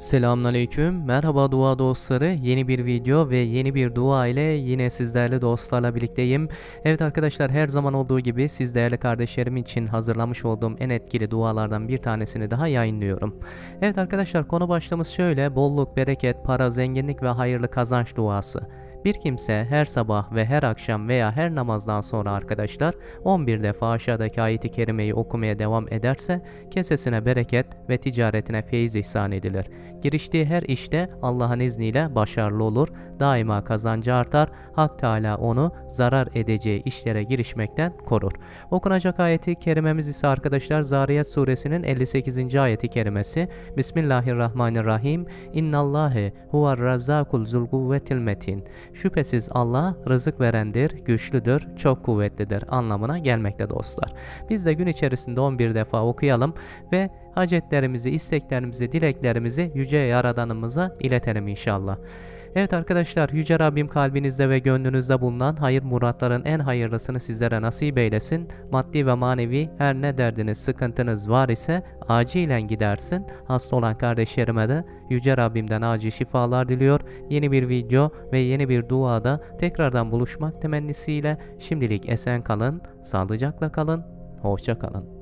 Selamünaleyküm. Merhaba dua dostları. Yeni bir video ve yeni bir dua ile yine sizlerle dostlarla birlikteyim. Evet arkadaşlar, her zaman olduğu gibi siz değerli kardeşlerim için hazırlamış olduğum en etkili dualardan bir tanesini daha yayınlıyorum. Evet arkadaşlar, konu başlığımız şöyle: bolluk, bereket, para, zenginlik ve hayırlı kazanç duası. Bir kimse her sabah ve her akşam veya her namazdan sonra arkadaşlar 11 defa aşağıdaki ayeti kerimeyi okumaya devam ederse kesesine bereket ve ticaretine feyiz ihsan edilir. Giriştiği her işte Allah'ın izniyle başarılı olur, daima kazancı artar, Hak Teala onu zarar edeceği işlere girişmekten korur. Okunacak ayeti kerimemiz ise arkadaşlar Zariyat suresinin 58. ayeti kerimesi. Bismillahirrahmanirrahim. İnnallâhe huvar razzâkul zulkuvvetil metin. Şüphesiz Allah rızık verendir, güçlüdür, çok kuvvetlidir anlamına gelmekte dostlar. Biz de gün içerisinde 11 defa okuyalım ve hacetlerimizi, isteklerimizi, dileklerimizi Yüce Yaradanımıza iletelim inşallah. Evet arkadaşlar, Yüce Rabbim kalbinizde ve gönlünüzde bulunan hayır muratların en hayırlısını sizlere nasip eylesin. Maddi ve manevi her ne derdiniz, sıkıntınız var ise acilen gidersin. Hasta olan kardeşlerime de Yüce Rabbimden acil şifalar diliyor. Yeni bir video ve yeni bir duada tekrardan buluşmak temennisiyle şimdilik esen kalın, sağlıcakla kalın, hoşça kalın.